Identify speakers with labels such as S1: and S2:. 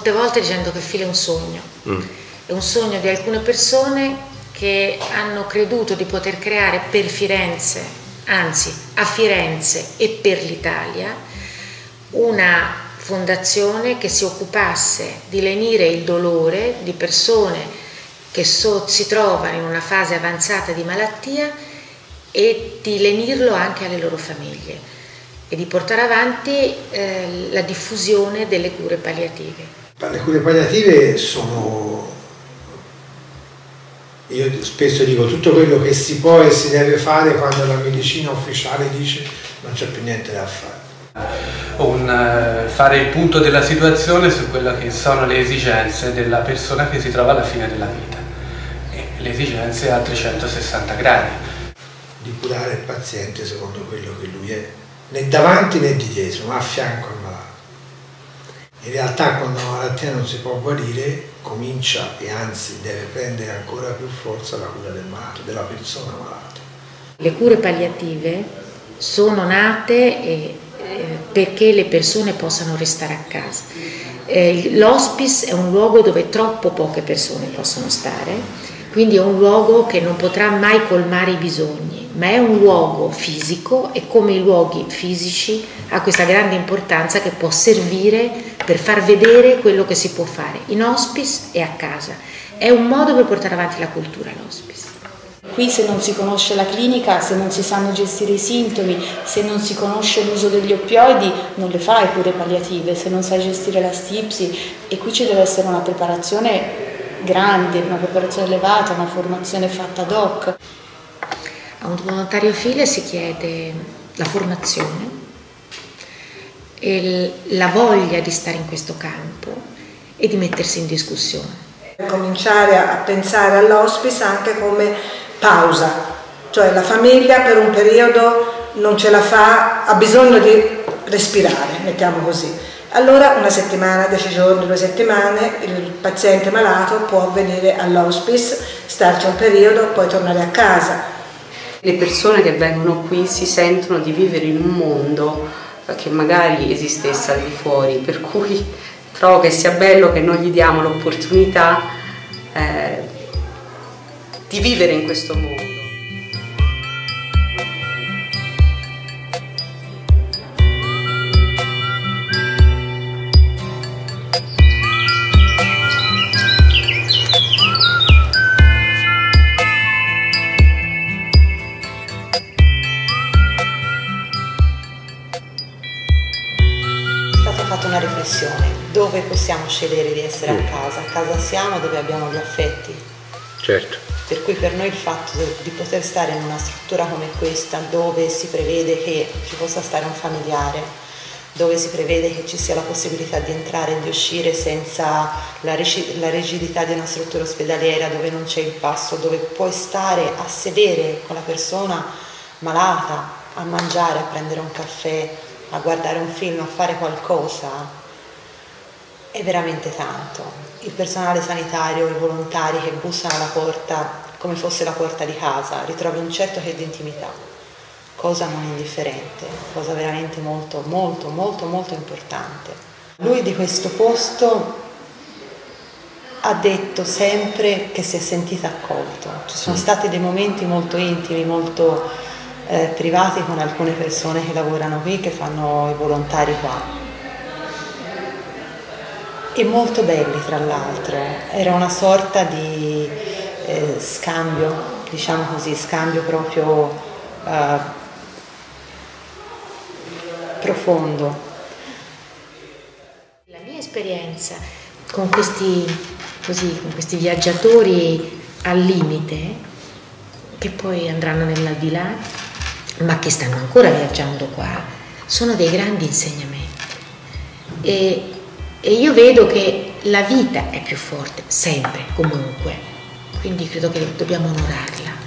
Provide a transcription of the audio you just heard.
S1: molte volte dicendo che Fili è un sogno. È un sogno di alcune persone che hanno creduto di poter creare per Firenze, anzi a Firenze e per l'Italia, una fondazione che si occupasse di lenire il dolore di persone che si trovano in una fase avanzata di malattia e di lenirlo anche alle loro famiglie e di portare avanti la diffusione delle cure palliative.
S2: Le cure palliative sono, io spesso dico, tutto quello che si può e si deve fare quando la medicina ufficiale dice non c'è più niente da fare.
S3: Fare il punto della situazione su quelle che sono le esigenze della persona che si trova alla fine della vita, e le esigenze a 360 gradi.
S2: Di curare il paziente secondo quello che lui è, né davanti né di dietro, ma a fianco al malato. In realtà quando la malattia non si può guarire, comincia e anzi deve prendere ancora più forza la cura del malato, della persona malata.
S1: Le cure palliative sono nate perché le persone possano restare a casa. L'hospice è un luogo dove troppo poche persone possono stare, quindi è un luogo che non potrà mai colmare i bisogni, ma è un luogo fisico e come i luoghi fisici ha questa grande importanza che può servire per far vedere quello che si può fare in hospice e a casa. È un modo per portare avanti la cultura l'hospice.
S4: Qui se non si conosce la clinica, se non si sanno gestire i sintomi, se non si conosce l'uso degli oppioidi, non le fai cure palliative, se non sai gestire la stipsi, e qui ci deve essere una preparazione grande, una preparazione elevata, una formazione fatta ad hoc.
S1: A un volontario Fili si chiede la formazione e la voglia di stare in questo campo e di mettersi in discussione.
S5: Cominciare a pensare all'hospice anche come pausa, cioè la famiglia per un periodo non ce la fa, ha bisogno di respirare, mettiamo così. Allora una settimana, 10 giorni, 2 settimane, il paziente malato può venire all'hospice, starci un periodo, poi tornare a casa.
S6: Le persone che vengono qui si sentono di vivere in un mondo che magari esistesse al di fuori, per cui trovo che sia bello che noi gli diamo l'opportunità di vivere in questo mondo.
S7: Fatto una riflessione: dove possiamo scegliere di essere a casa? A casa siamo dove abbiamo gli affetti.
S2: Certo.
S7: Per cui per noi il fatto di poter stare in una struttura come questa, dove si prevede che ci possa stare un familiare, dove si prevede che ci sia la possibilità di entrare e di uscire senza la rigidità di una struttura ospedaliera, dove non c'è il passo, dove puoi stare a sedere con la persona malata, a mangiare, a prendere un caffè, a guardare un film, a fare qualcosa, è veramente tanto. Il personale sanitario, i volontari che bussano alla porta come fosse la porta di casa, ritrovi un certo che di intimità, cosa non indifferente, cosa veramente molto, molto, molto, molto importante. Lui di questo posto ha detto sempre che si è sentito accolto. Ci sono stati dei momenti molto intimi, molto privati con alcune persone che lavorano qui, che fanno i volontari qua, e molto belli tra l'altro. Era una sorta di scambio, diciamo così, scambio proprio profondo.
S1: La mia esperienza con questi viaggiatori al limite, che poi andranno nell'aldilà, ma che stanno ancora viaggiando qua, sono dei grandi insegnamenti. E io vedo che la vita è più forte, sempre, comunque, quindi credo che dobbiamo onorarla.